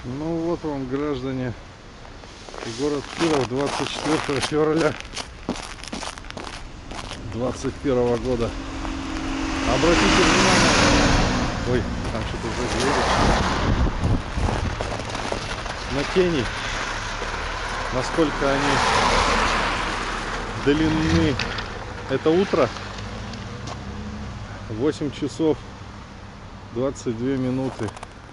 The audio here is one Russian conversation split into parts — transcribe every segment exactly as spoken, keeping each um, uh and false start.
Ну вот вам, граждане, город Киров, двадцать четвёртого февраля двадцать первого года. Обратите внимание, ой, там что-то задело, на тени, насколько они длинны. Это утро, восемь часов двадцать две минуты.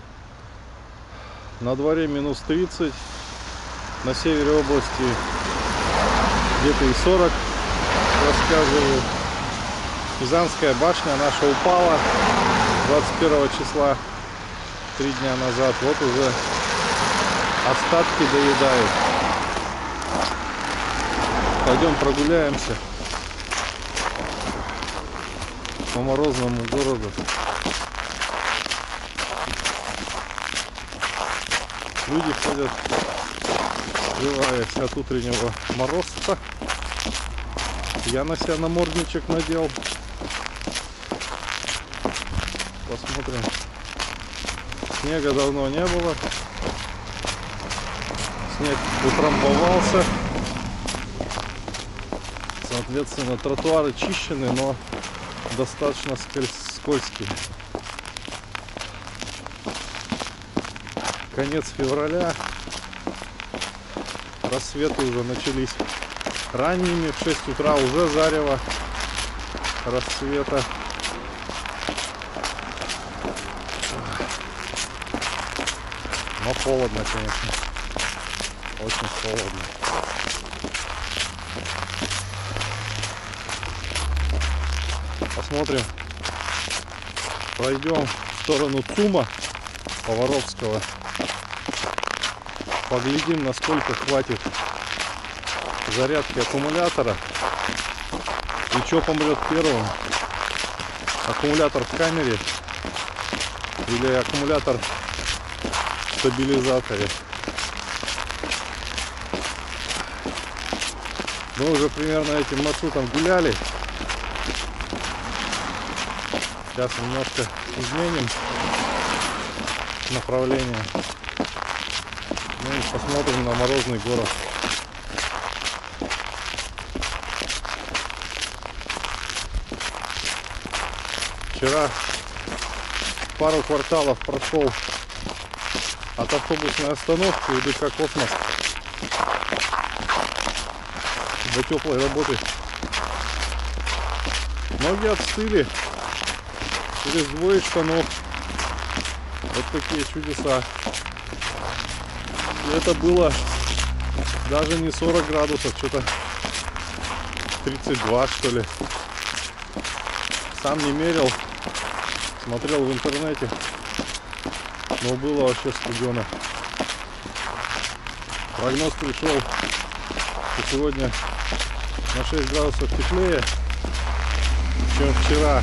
На дворе минус тридцать, на севере области где-то и сорок, рассказываю. Пизанская башня наша упала двадцать первого числа, три дня назад. Вот уже остатки доедают. Пойдем прогуляемся по морозному городу. Люди ходят, скрываясь от утреннего морозца. Я на себя намордничек надел. Посмотрим. Снега давно не было. Снег утрамбовался. Соответственно, тротуары чищены, но достаточно скользкие. Конец февраля. Рассветы уже начались ранними. В шесть утра уже зарево рассвета. Но холодно, конечно. Очень холодно. Посмотрим. Пройдем в сторону ЦУМа Поворовского. Поглядим, насколько хватит зарядки аккумулятора. И что помрет первым? Аккумулятор в камере или аккумулятор в стабилизаторе. Мы уже примерно этим маршрутом гуляли. Сейчас немножко изменим направление. Ну и посмотрим на морозный город. Вчера пару кварталов прошел от автобусной остановки и ДК «Космос» до теплой работы. Ноги отстыли. Через двое штанов. Вот такие чудеса. И это было даже не сорок градусов, что-то тридцать два, что ли. Сам не мерил, смотрел в интернете, но было вообще студено. Прогноз пришел, что сегодня на шесть градусов теплее, чем вчера.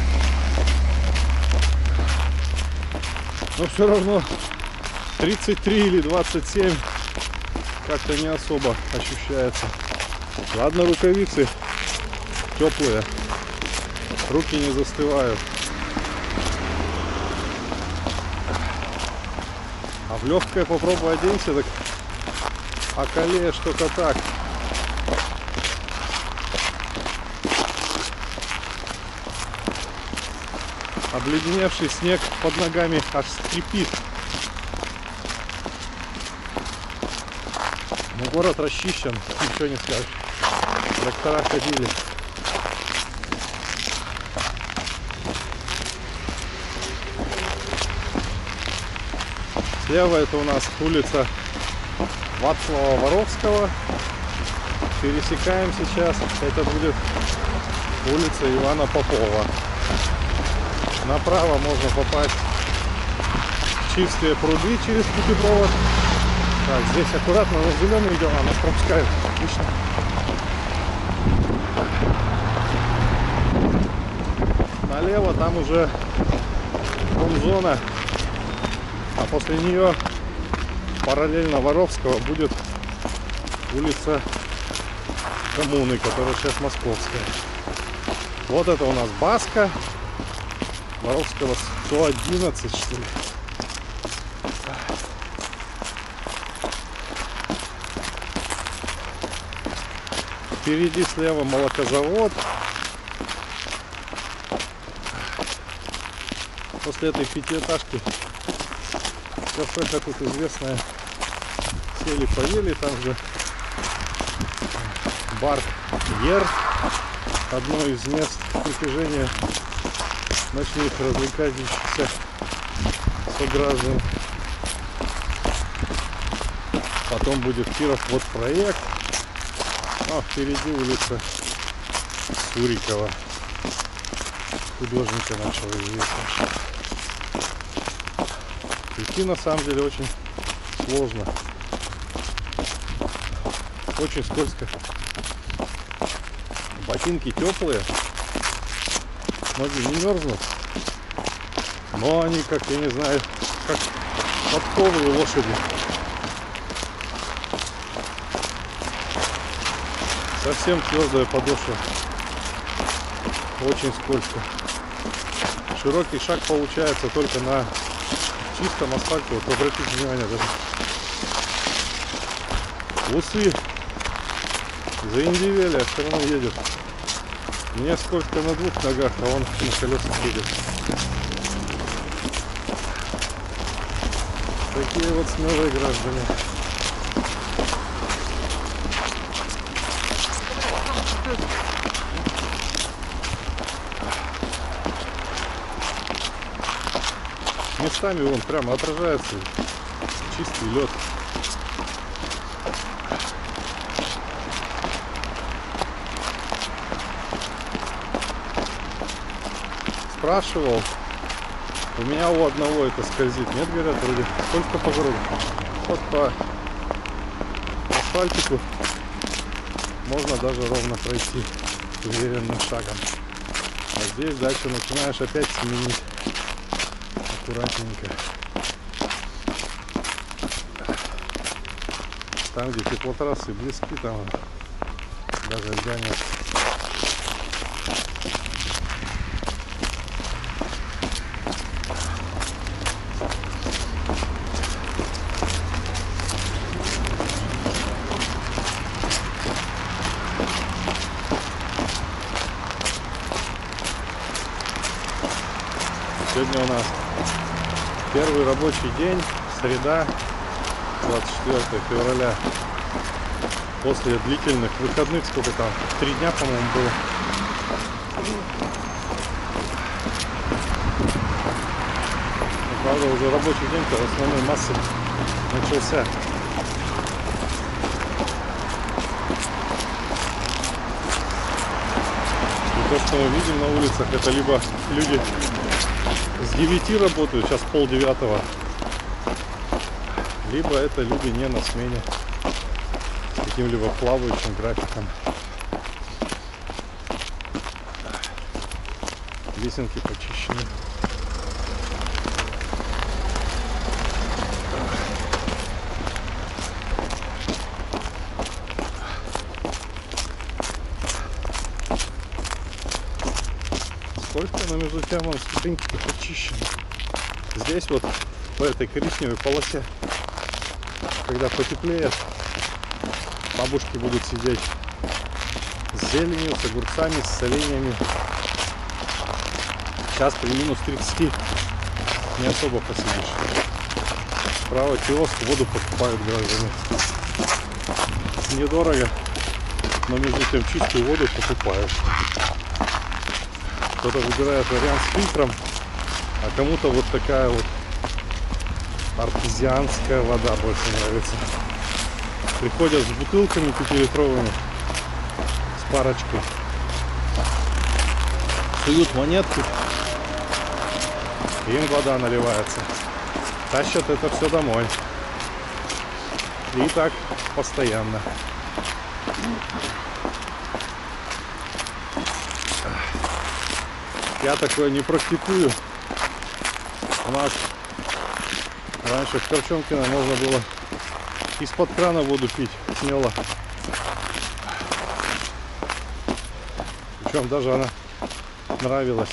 Но все равно тридцать три или двадцать семь как-то не особо ощущается. Ладно, рукавицы теплые, руки не застывают. А в легкое попробуй оденься, так околеешь только так. Обледеневший снег под ногами аж скрипит. Но город расчищен, ничего не скажешь. Трактора ходили. Слева это у нас улица Вацлава Воровского. Пересекаем сейчас. Это будет улица Ивана Попова. Направо можно попасть в Чистые пруды через путепровод. Так, здесь аккуратно, на зеленые дела нас пропускают. Отлично. Налево там уже промзона, а после нее параллельно Воровского будет улица Коммуны, которая сейчас Московская. Вот это у нас Баска. Воровского сто одиннадцать, что ли. Впереди слева молокозавод. После этой пятиэтажки кафеха тут известная. Сели, поели, там же бар Ер, одно из мест притяжения ночных развлекающихся сограждан. Потом будет Киров вот проект, а впереди улица Сурикова, художника нашего известного. Идти на самом деле очень сложно, очень скользко. Ботинки теплые, ноги не мерзнут, но они, как я не знаю, как подковы у лошади. Совсем твердая подошва, очень скользко. Широкий шаг получается только на чистом асфальте. Вот обратите внимание, даже усы заиндивели, а все равно едет. Мне сколько на двух ногах, а он на колесах едет. Такие вот смелые граждане. Местами вон прямо отражается чистый лед. Спрашивал, у меня у одного это скользит. Нет, говорят, вроде сколько по городу. Вот по асфальтику можно даже ровно пройти уверенным шагом. А здесь дальше начинаешь опять семенить аккуратненько. Там, где теплотрассы близки, там даже льда нет. Сегодня у нас первый рабочий день, среда, двадцать четвёртое февраля. После длительных выходных, сколько там, три дня, по-моему, было. Но, правда, уже рабочий день, то основной массы начался. И то, что мы видим на улицах, это либо люди с девяти работают, сейчас пол девятого, либо это люди не на смене, с каким-либо плавающим графиком. Лесенки почищены. Сколько, но между тем он ступеньки почищены. Здесь вот по этой коричневой полосе, когда потеплеет, бабушки будут сидеть с зеленью, с огурцами, с соленьями. Сейчас при минус тридцати не особо посидишь. Справа киоск, воду покупают граждане. Недорого, но между тем чистую воду покупают. Кто-то выбирает вариант с фильтром, а кому-то вот такая вот артезианская вода больше нравится. Приходят с бутылками пятилитровыми, с парочкой, суют монетку, и им вода наливается. Тащат это все домой. И так постоянно. Я такое не практикую. У нас раньше в Корчомкино можно было из-под крана воду пить смело. Причем даже она нравилась.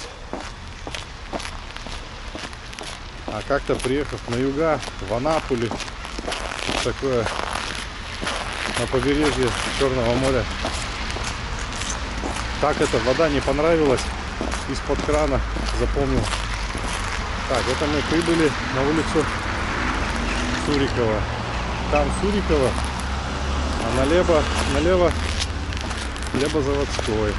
А как-то приехав на юга, в Анапу, такое, на побережье Черного моря, Так, это вода не понравилась. Из-под крана запомнил. Так, это мы прибыли на улицу Сурикова. Там Сурикова, а налево, налево Хлебозаводской.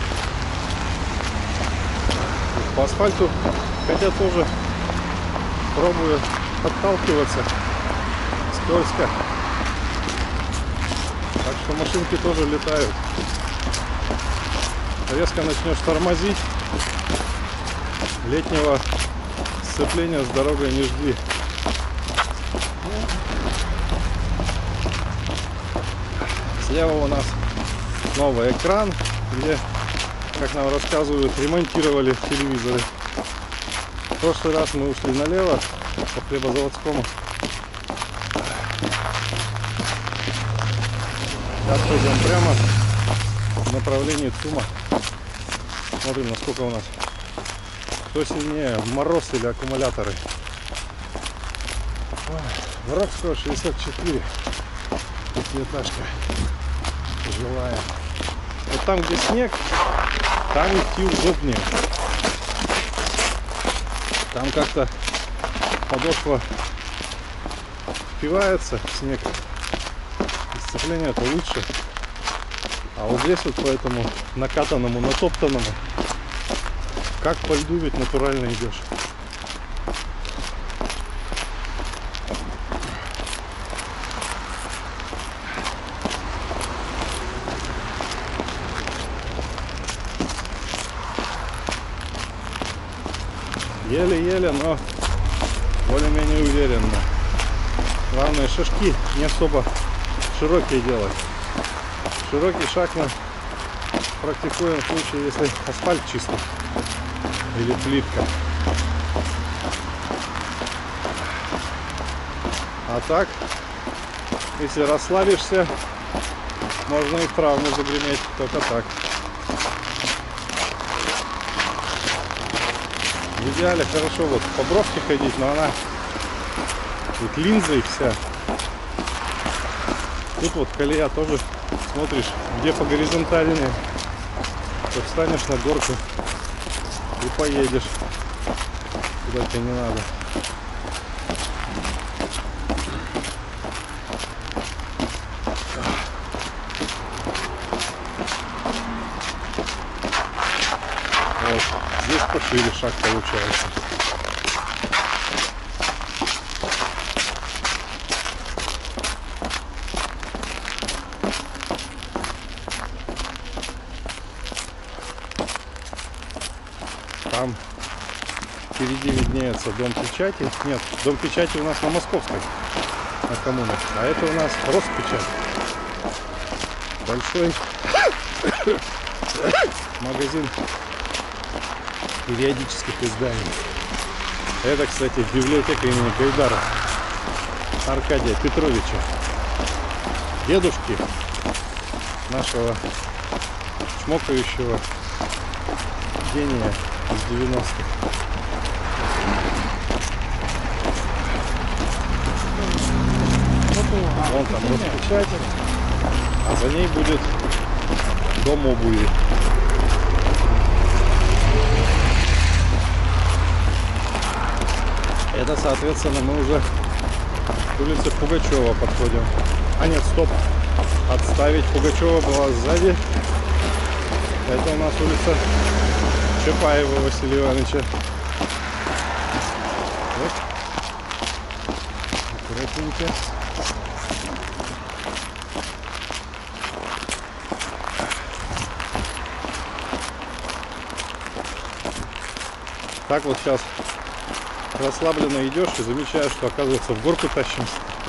По асфальту, хотя тоже пробую подталкиваться. Скользко. Так что машинки тоже летают. Резко начнешь тормозить, летнего сцепления с дорогой не жди. Слева у нас новый экран, где, как нам рассказывают, ремонтировали телевизоры. В прошлый раз мы ушли налево по Хлебозаводскому. Сейчас пойдем прямо в направлении ЦУМа. Смотрим, насколько у нас, кто сильнее, мороз или аккумуляторы. Воровского шестьдесят четыре, пятиэтажка жилая. Вот там, где снег, там идти удобнее. Там как-то подошва впивается в снег, и сцепление это лучше. А вот здесь вот по этому накатанному, натоптанному, как по льду ведь натурально идешь. Еле-еле, но более-менее уверенно. Главное, шажки не особо широкие делать. Широкий шаг мы практикуем в случае, если асфальт чистый или плитка. А так, если расслабишься, можно и в травму загреметь, только так. В идеале хорошо вот по бровке ходить, но она вот линзой вся. Тут вот колея тоже смотришь, где по горизонтальной, то встанешь на горку и поедешь куда тебе не надо. Вот здесь пошире шаг получается. Там впереди виднеется дом печати. Нет, дом печати у нас на Московской, на коммунах. А это у нас Роспечать. Большой магазин периодических изданий. Это, кстати, библиотека имени Гайдара Аркадия Петровича, дедушки нашего чмокающего гения из девяностых. Вон там Роспечать, а за ней будет дом обуви. Это, соответственно, мы уже к улице Пугачева подходим. А нет, стоп. Отставить. Пугачева была сзади. Это у нас улица Чапаева Василия Ивановича. Вот. Аккуратненько. Так вот сейчас расслабленно идешь и замечаешь, что, оказывается, в горку тащимся.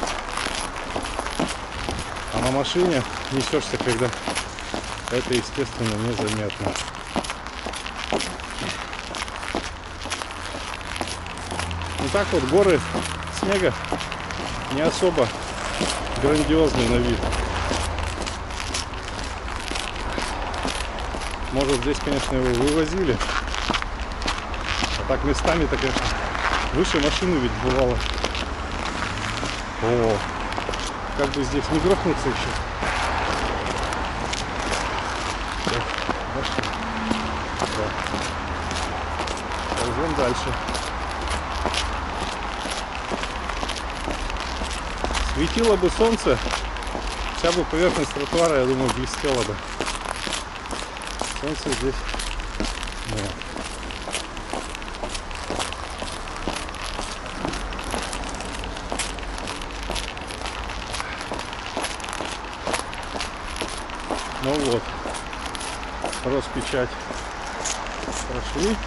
А на машине несешься, когда это, естественно, незаметно. Ну так вот, горы снега не особо грандиозный на вид. Может, здесь, конечно, его вывозили. А так местами-то, конечно, выше машины ведь бывало. О, как бы здесь не грохнуться еще. Так, Идем дальше. Светило бы солнце, вся бы поверхность тротуара, я думаю, блестела бы. Солнце здесь нет. Ну вот, Роспечать прошли.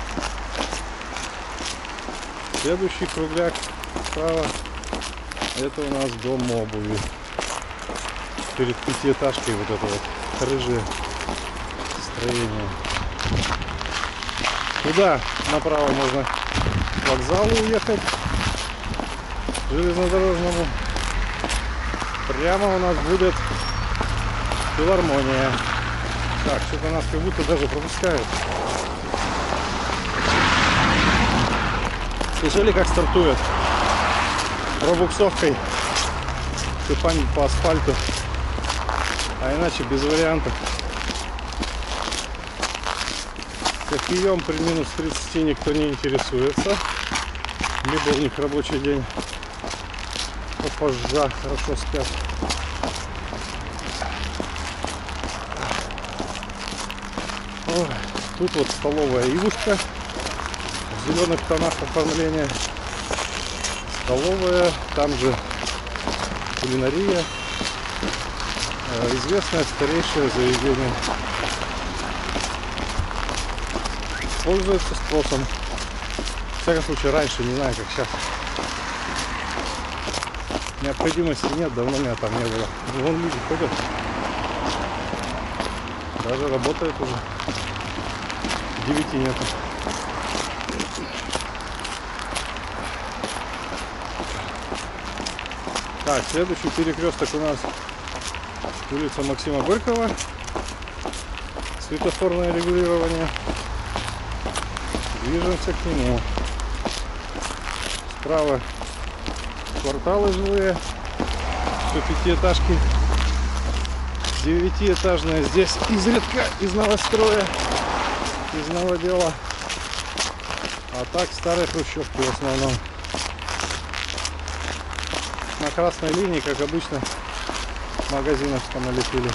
Следующий кругляк справа, это у нас дом обуви. Перед пятиэтажкой вот это вот рыжее строение. Туда направо можно к вокзалу уехать, железнодорожному. Прямо у нас будет филармония. Так, что-то нас как будто даже пропускают. Слышали, как стартует? Пробуксовкой. Шипами по асфальту. А иначе без вариантов. Кофеем при минус тридцати никто не интересуется. Либо у них рабочий день. Попозже хорошо спят. Ой, тут вот столовая Ивушка в зеленых тонах оформления. Столовая, там же кулинария. Известное старейшее заведение. Пользуется спросом. В всяком случае, раньше, не знаю, как сейчас. Необходимости нет, давно меня там не было. Вон люди ходят. Даже работает уже. Девяти нету. Так, следующий перекресток у нас улица Максима Горького. Светофорное регулирование. Движемся к нему. Справа кварталы жилые. Все пятиэтажки. Девятиэтажная здесь изредка из новостроя, из новодела. А так старые хрущевки в основном. На красной линии, как обычно, магазинов там налепили.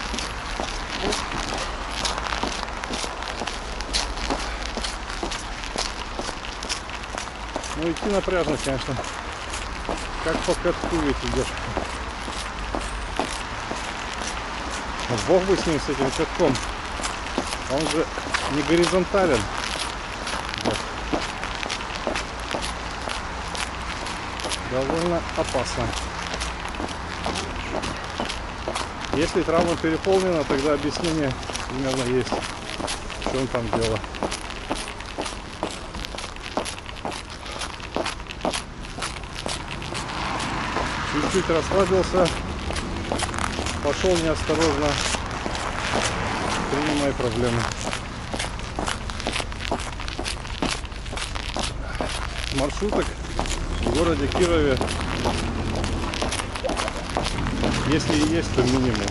Ну идти напряжно, конечно. Как по катку ведь идешь. Но бог бы с ним, с этим катком. Он же не горизонтален. Вот. Довольно опасно. Если травма переполнена, тогда объяснение примерно есть, в чем там дело. Чуть-чуть расслабился, пошел неосторожно, принимай проблемы. Маршруток в городе Кирове, если и есть, то минимум.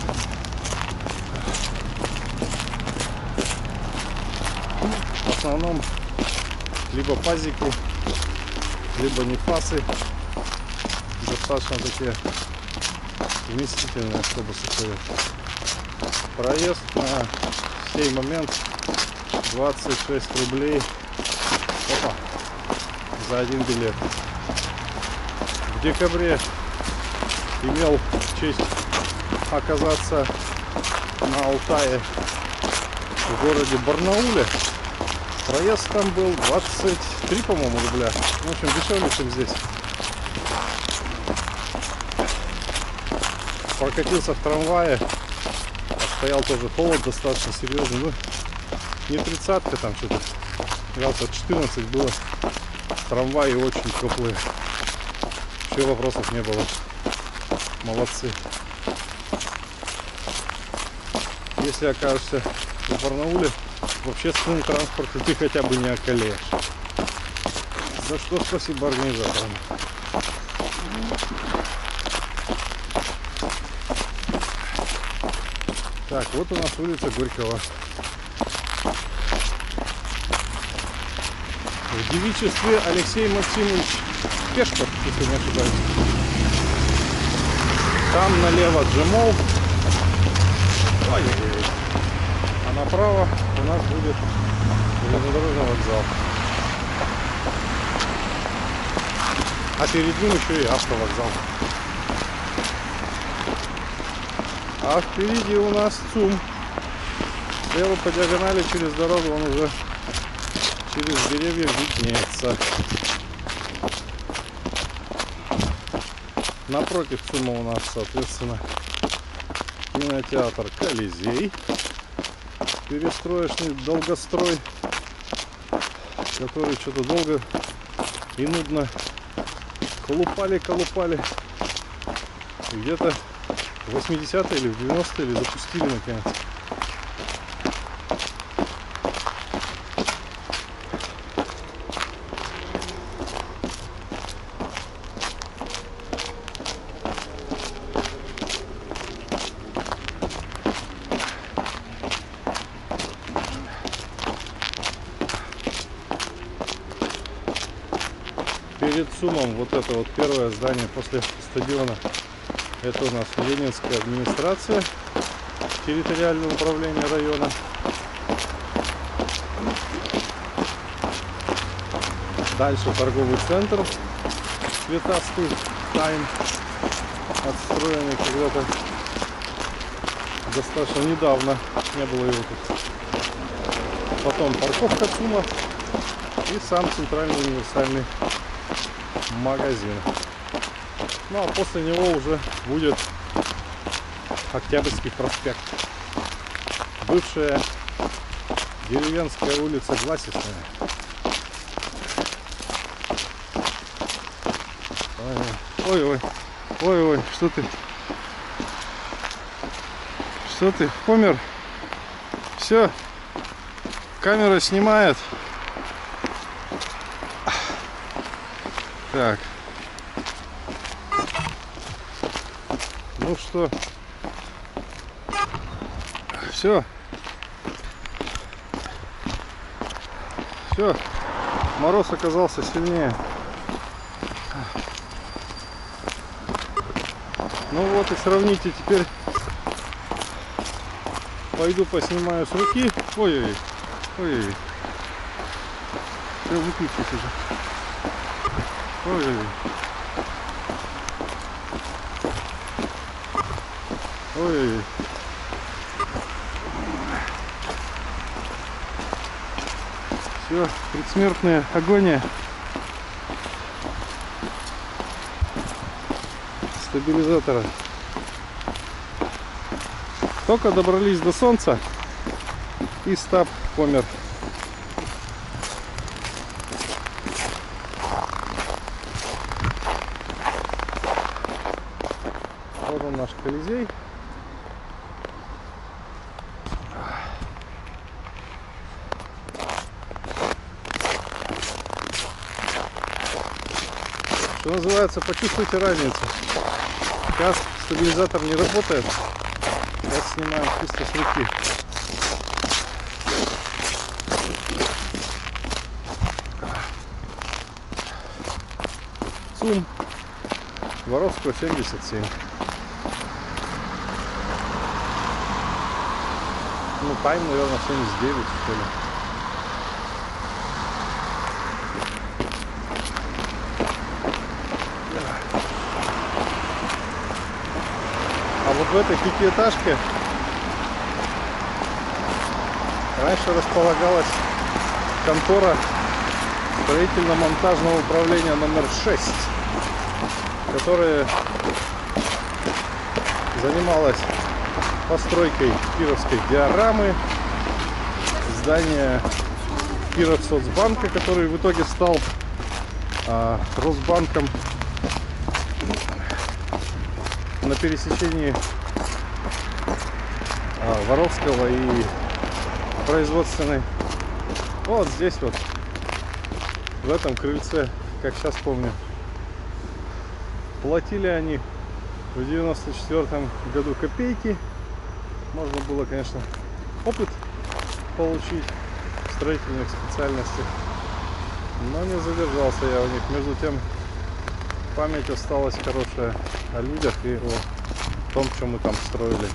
В основном либо пазики, либо нефасы. Достаточно такие вместительные автобусы ходят. Проезд на сей момент двадцать шесть рублей. Опа, за один билет. В декабре имел честь оказаться на Алтае, в городе Барнауле. Проезд там был двадцать три, по-моему, рубля. В общем, дешевле, чем здесь. Прокатился в трамвае, стоял тоже холод достаточно серьезный, ну не тридцатка там что-то, градусов четырнадцать было, трамваи очень теплые, вообще вопросов не было, молодцы. Если окажешься в Барнауле, в общественном транспорте ты хотя бы не околеешь, за что спасибо организаторам. Так, вот у нас улица Горького. в девичестве Алексей Максимович Пешков, если не ошибаюсь. Там налево Джемол. Ой-ой-ой. А направо у нас будет железнодорожный вокзал. А перед ним еще и автовокзал. А впереди у нас ЦУМ. Слева по диагонали через дорогу он уже через деревья виднеется. Напротив ЦУМа у нас, соответственно, кинотеатр Колизей. Перестроечный долгострой, который что-то долго и нудно колупали-колупали. Где-то в восьмидесятые или в девяностые или запустили наконец. Перед ЦУМом вот это вот первое здание после стадиона. Это у нас Ленинская администрация, территориальное управление района. Дальше торговый центр цветастый, Тайм, отстроенный когда-то достаточно недавно, не было его тут. Потом парковка ЦУМа и сам центральный универсальный магазин. Ну а после него уже будет Октябрьский проспект. Бывшая деревенская улица Гласисная. Ой-ой, ой-ой, что ты? Что ты, помер? Все, камера снимает. Так. Ну что? Все. Все. Мороз оказался сильнее. Ну вот и сравните теперь. Пойду поснимаю с руки. Ой-ой-ой. Ой-ой-ой. Все, выключись уже. Ой-ой-ой. Ой-ой-ой. Все, предсмертная агония. Стабилизатора. Только добрались до солнца, и стаб помер. Вот он, наш Колизей. Что называется, почувствуйте разницу. Сейчас стабилизатор не работает. Сейчас снимаем чисто с руки. ЦУМ Воровского семьдесят семь. Ну, Тайм, наверное, семьдесят девять, что ли. А вот в этой пятиэтажке раньше располагалась контора строительно-монтажного управления номер шесть, которая занималась постройкой Кировской диорамы, здания Кировсоцбанка, который в итоге стал а, Росбанком на пересечении а, Воровского и Производственной. Вот здесь вот, в этом крыльце, как сейчас помню, платили они в девяносто четвёртом году копейки. Можно было, конечно, опыт получить в строительных специальностях. Но не задержался я у них. Между тем, память осталась хорошая о людях и о том, что мы там строили.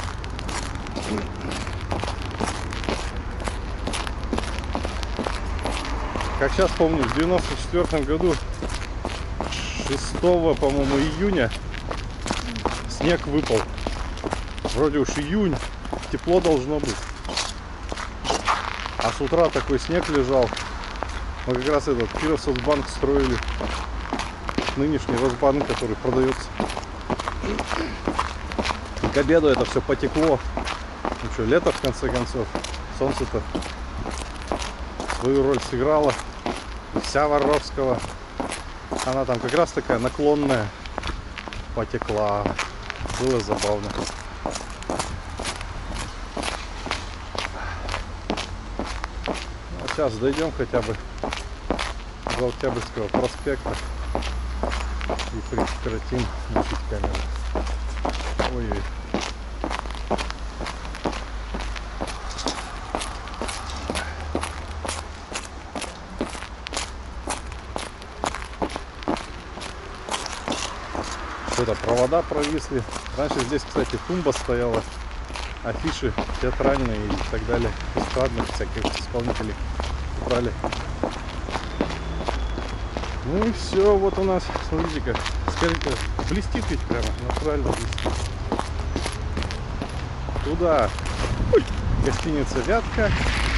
Как сейчас помню, в девяносто четвёртом году, шестого, по-моему, июня, снег выпал. Вроде уж июнь, тепло должно быть. А с утра такой снег лежал. Мы как раз этот Кировсоцбанк строили. Нынешний Росбанк, который продается. И к обеду это все потекло. Ну что, лето в конце концов. Солнце-то свою роль сыграло. Вся Воровского. Она там как раз такая наклонная. Потекла. Было забавно. А сейчас дойдем хотя бы до Октябрьского проспекта и прекратим мучить камеру. Ой-ой. Что-то провода провисли. Раньше здесь, кстати, тумба стояла, афиши театральные и так далее, эстрадных всяких исполнителей брали. Ну и все, вот у нас, смотрите-ка, сколько блестит ведь прямо, натурально блестит. Туда, ой, гостиница Вятка,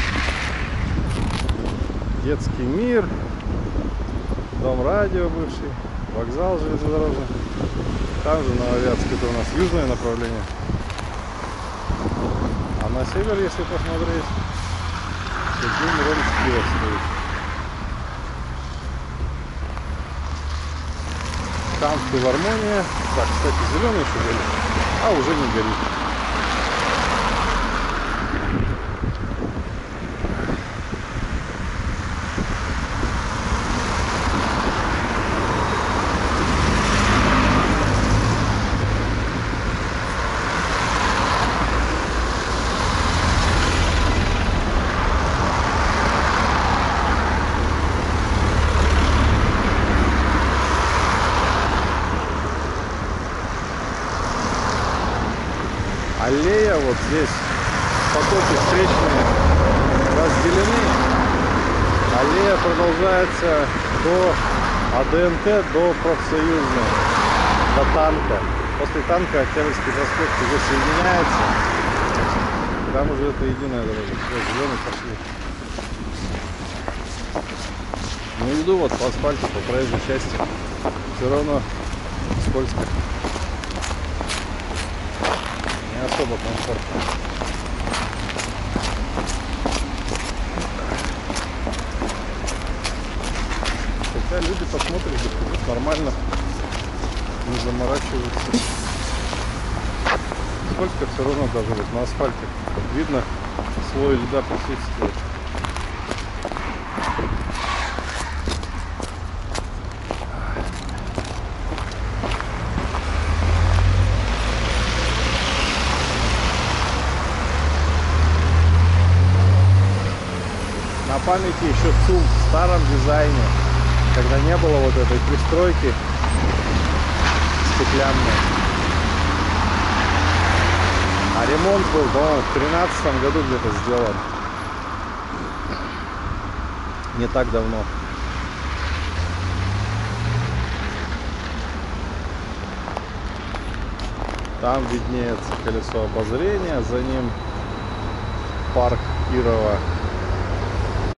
детский мир, дом радио бывший, вокзал железнодорожный. Там же Нововятск, это у нас южное направление. А на север, если посмотреть, Сергей Миронович Киров стоит. Там филармония. Так, кстати, зеленый еще горит, а уже не горит. Аллея вот здесь, потоки встречные разделены. Аллея продолжается до АДНТ, до профсоюзной, до танка. После танка Октябрьский проспект уже соединяется. Там уже это единая дорога. Все, зеленый пошли. Ну иду вот по асфальту, по проезжей части. Все равно скользко. Особо комфортно. Хотя люди посмотрят, идут нормально, не заморачиваются. Сколько все равно даже вот на асфальте видно, слой льда присутствует. На памяти еще ЦУМ в старом дизайне, когда не было вот этой пристройки стеклянной. А ремонт был, по-моему, в тринадцатом году где-то сделан. Не так давно. Там виднеется колесо обозрения, за ним парк Кирова.